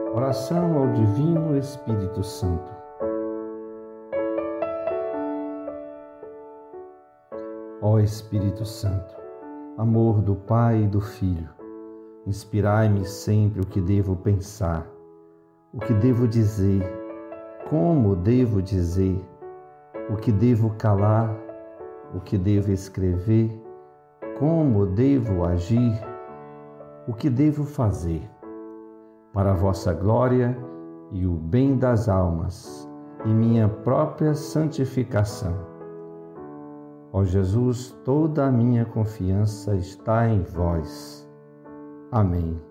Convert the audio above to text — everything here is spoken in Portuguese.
Oração ao Divino Espírito Santo. Ó Espírito Santo, amor do Pai e do Filho, inspirai-me sempre o que devo pensar, o que devo dizer, como devo dizer, o que devo calar, o que devo escrever, como devo agir, o que devo fazer, para a vossa glória e o bem das almas e minha própria santificação. Ó Jesus, toda a minha confiança está em vós. Amém.